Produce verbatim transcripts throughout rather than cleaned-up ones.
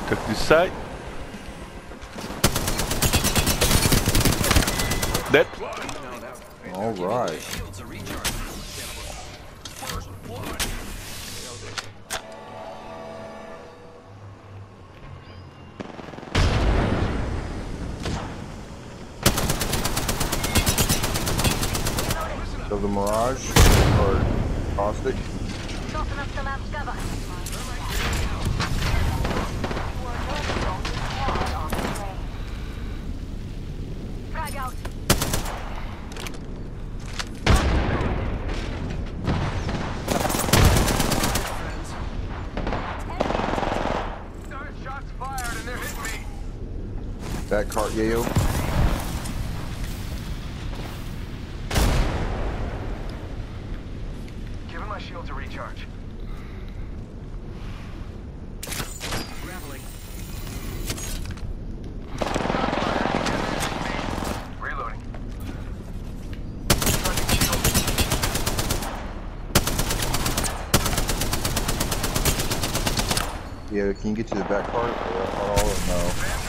Take this side. Dead. All right. So the Mirage or Caustic? That cart, Yayo. Giving my shield to recharge. Grappling. Reloading. Yeah, can you get to the back cart at all or no?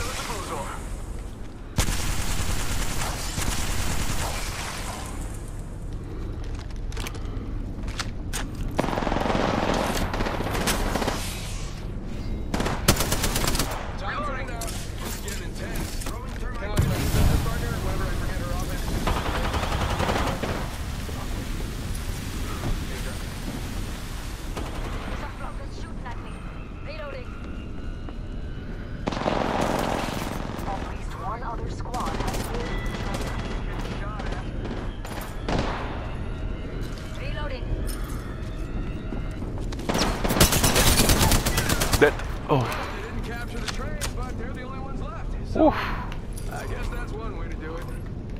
Dead. Oh. They didn't capture the train, but they're the only ones left. So, I guess that's one way to do it.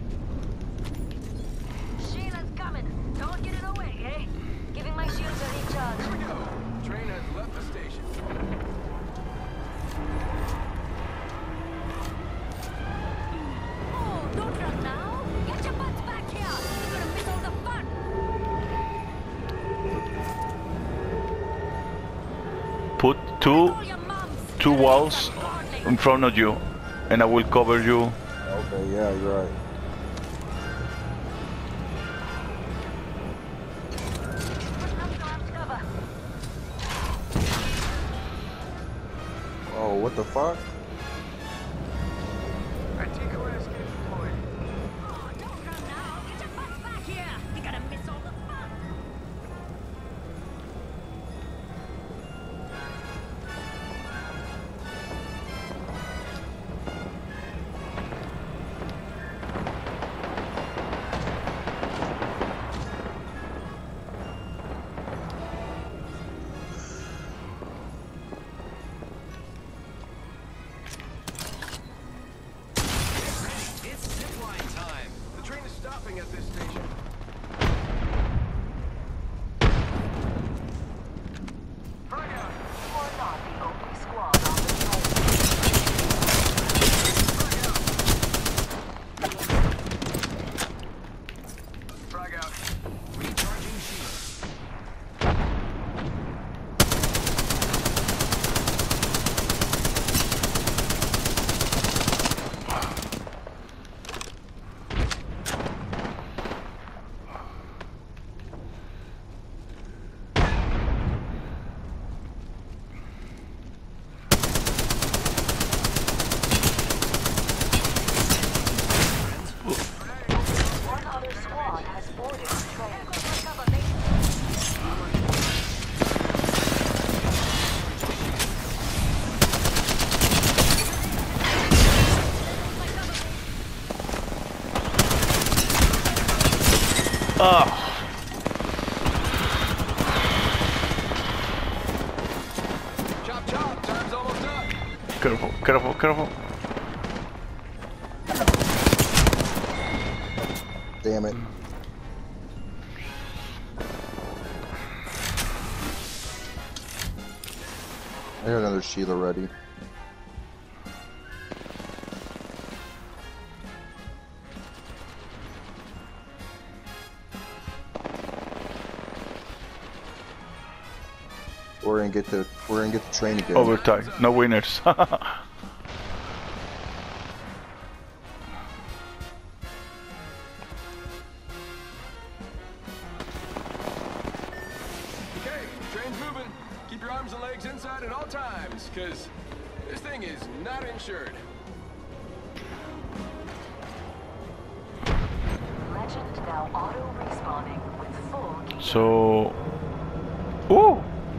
Sheila's coming. Don't get in the way, eh? Giving my shields a recharge. Here we go. Train has left the station. Oh, don't run now. Get your butts back here. You're gonna miss all the fun. put two Call your moms. two walls in front of you, and I will cover you. Okay, yeah, you're right. Oh, what the fuck? I decoy escape deployed. Oh, don't run now. Get your butts back here. You're gonna miss all the fun. It's zipline time. The train is stopping at this station. Frag out. You're not the only squad on the train. Frag out. Recharging shield. One other squad has boarded the train. Cover me. Ah, Chop chop. Time's almost up. careful, careful, careful. Damn it. I got another Sheila ready. We're in get the we're gonna get the train again. Overtime. No winners. Okay, train's moving. Keep your arms and legs inside at all times, because this thing is not insured. Legend now auto-respawning with full gear. So... Ooh!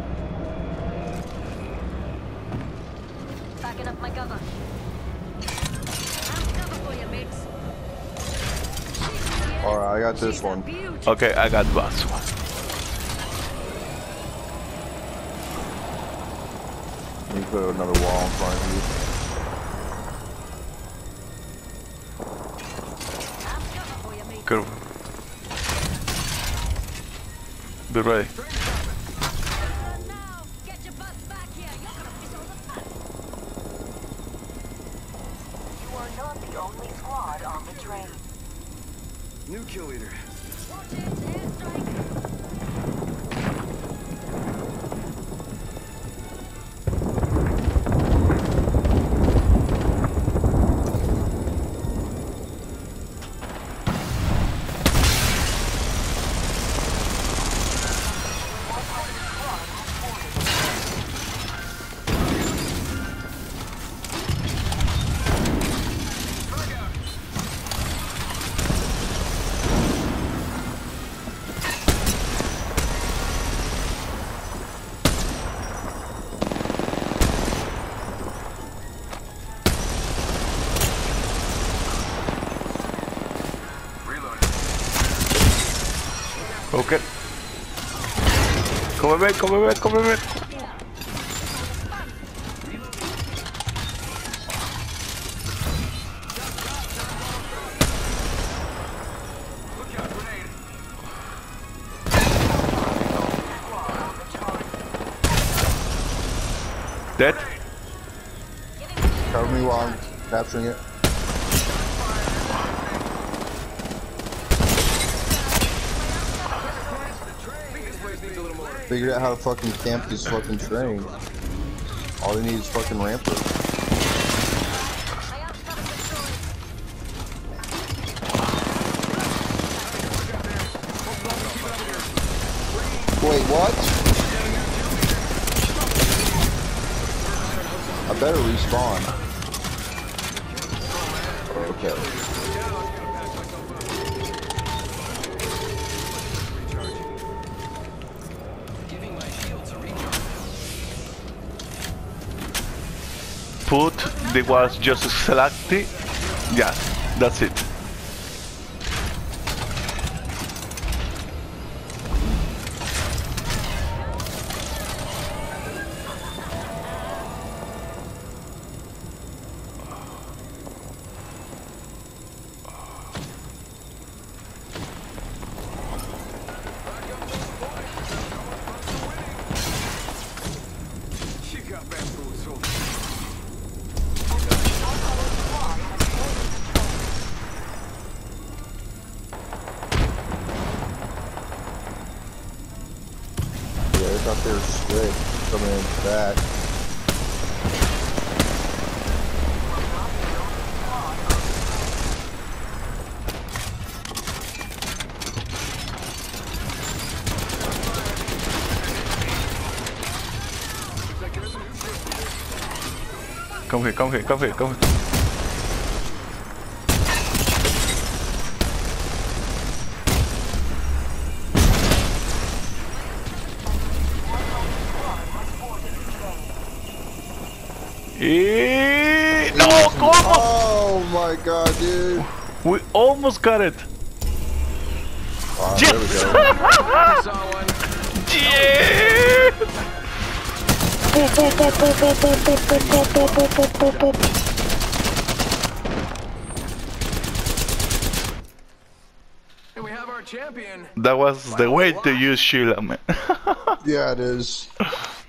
Backing up my cover. I'm cover for you, mates. Alright, I got this one. Okay, I got last one. Let me put another wall in front of you. I'm cover for you, mates. Good. Be ready. Now, get your butts back here. You're gonna miss all the fun. You are not the only squad on the train. New kill leader. Watch it, airstrike. Okay. Come back, come back, come back. Look out, grenade. Dead? Cover me while I'm capturing it. This place needs a little more. Figured out how to fucking camp this fucking train. All they need is fucking ramper. I have cover destroyed. Wait, what? I better respawn. Okay. Giving my shields a recharge. Put the was just selected. Yeah, that's it. She got bamboozled. Yeah, they thought they were slick coming in back. Come here, come here, come here, come here. Eh, no, come on! Oh my god, dude. We almost got it. Ah, Yes! there we go. I saw one. Yeah! Boop, boop, boop, boop, boop, boop, boop, boop, boop, boop, boop, boop, boop. And we have our champion. That was the way to use Sheila, man. Yeah, it is.